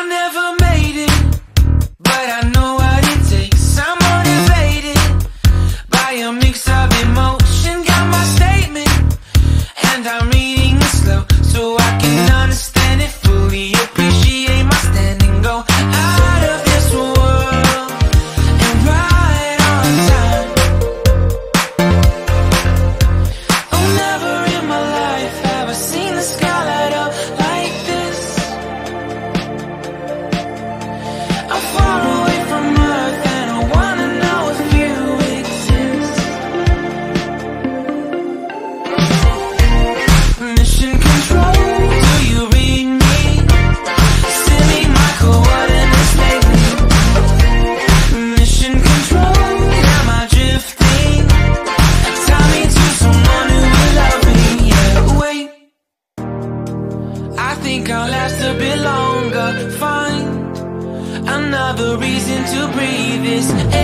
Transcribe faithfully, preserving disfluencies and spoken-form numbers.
never made it, but I know what it takes. I'm motivated by a mix of emotion. Got my statement, and I'm reading it slow so I can understand it fully. Appreciate my standing, go out of this world and right on time. Oh, never in my life have I seen the sky light up like this. I'm far away from Earth and I wanna know if you exist. Mission control, do you read me? Send me my coordinates lately. Mission control, am I drifting? Tie me to someone who will love me. Yeah, wait, I think I'll last a bit longer. Find another reason to breathe this air.